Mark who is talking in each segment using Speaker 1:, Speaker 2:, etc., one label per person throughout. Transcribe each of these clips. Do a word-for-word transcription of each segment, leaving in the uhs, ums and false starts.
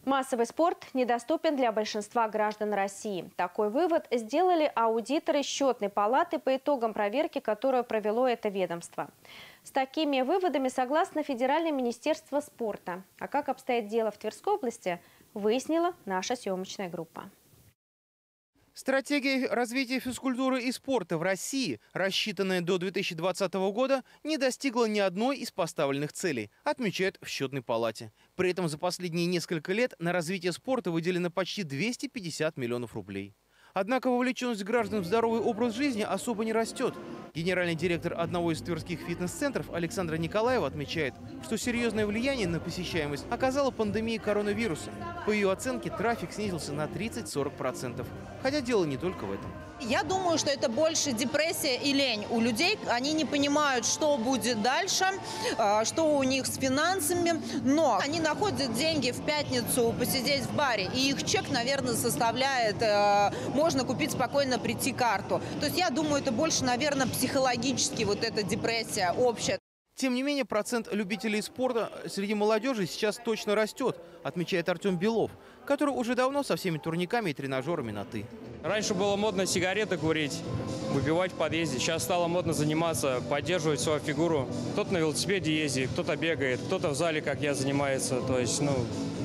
Speaker 1: Массовый спорт недоступен для большинства граждан России. Такой вывод сделали аудиторы Счетной палаты по итогам проверки, которую провело это ведомство. С такими выводами согласно Федеральное министерство спорта. А как обстоит дело в Тверской области, выяснила наша съемочная группа.
Speaker 2: Стратегия развития физкультуры и спорта в России, рассчитанная до две тысячи двадцатого года, не достигла ни одной из поставленных целей, отмечают в Счетной палате. При этом за последние несколько лет на развитие спорта выделено почти двести пятьдесят миллионов рублей. Однако вовлеченность граждан в здоровый образ жизни особо не растет. Генеральный директор одного из тверских фитнес-центров Александра Николаева отмечает, что серьезное влияние на посещаемость оказала пандемия коронавируса. По ее оценке, трафик снизился на тридцать-сорок процентов. Хотя дело не только в этом.
Speaker 3: Я думаю, что это больше депрессия и лень у людей. Они не понимают, что будет дальше, что у них с финансами. Но они находят деньги в пятницу посидеть в баре. И их чек, наверное, составляет, можно купить спокойно, прийти карту. То есть я думаю, это больше, наверное, психологически вот эта депрессия общая.
Speaker 2: Тем не менее, процент любителей спорта среди молодежи сейчас точно растет, отмечает Артем Белов, который уже давно со всеми турниками и тренажерами на «ты».
Speaker 4: Раньше было модно сигареты курить, выпивать в подъезде. Сейчас стало модно заниматься, поддерживать свою фигуру. Кто-то на велосипеде ездит, кто-то бегает, кто-то в зале, как я, занимается. То есть, ну,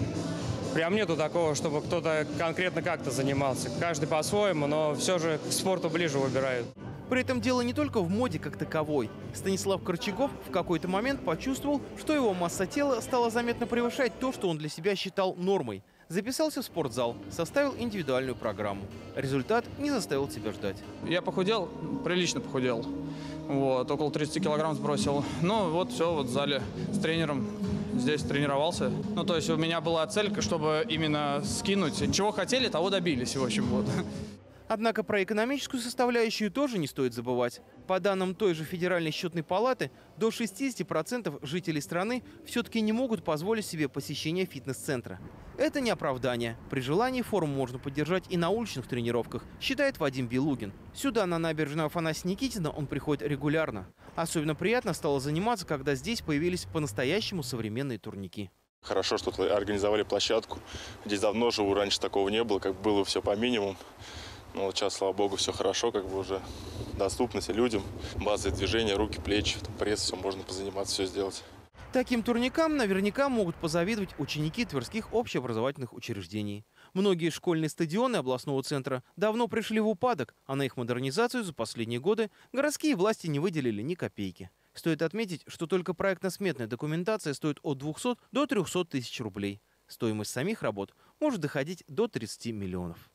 Speaker 4: прям нету такого, чтобы кто-то конкретно как-то занимался. Каждый по-своему, но все же к спорту ближе выбирают.
Speaker 2: При этом дело не только в моде как таковой. Станислав Корчагов в какой-то момент почувствовал, что его масса тела стала заметно превышать то, что он для себя считал нормой. Записался в спортзал, составил индивидуальную программу. Результат не заставил себя ждать.
Speaker 5: Я похудел, прилично похудел. Вот, около тридцати килограмм сбросил. Ну вот все, вот в зале с тренером здесь тренировался. Ну то есть у меня была цель, чтобы именно скинуть. Чего хотели, того добились, в общем, вот.
Speaker 2: Однако про экономическую составляющую тоже не стоит забывать. По данным той же Федеральной счетной палаты, до шестидесяти процентов жителей страны все-таки не могут позволить себе посещение фитнес-центра. Это не оправдание. При желании форму можно поддержать и на уличных тренировках, считает Вадим Белугин. Сюда, на набережную Афанасия Никитина, он приходит регулярно. Особенно приятно стало заниматься, когда здесь появились по-настоящему современные турники.
Speaker 6: Хорошо, что организовали площадку. Здесь давно живу, раньше такого не было, как было все по минимуму. Но вот сейчас, слава богу, все хорошо, как бы уже доступность людям, базы движения, руки, плечи, пресс, все можно позаниматься, все сделать.
Speaker 2: Таким турникам наверняка могут позавидовать ученики тверских общеобразовательных учреждений. Многие школьные стадионы областного центра давно пришли в упадок, а на их модернизацию за последние годы городские власти не выделили ни копейки. Стоит отметить, что только проектно-сметная документация стоит от двухсот до трёхсот тысяч рублей. Стоимость самих работ может доходить до тридцати миллионов.